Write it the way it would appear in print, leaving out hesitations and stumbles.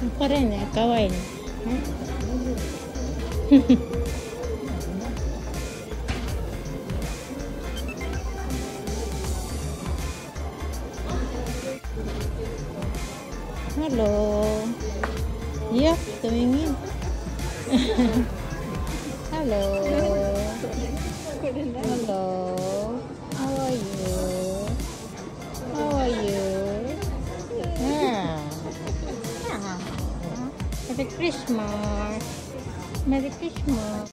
Keren ya, kawaii. Halo. Iya, tumingin. Halo. Halo. How are you? How are you? Merry Christmas. Merry Christmas.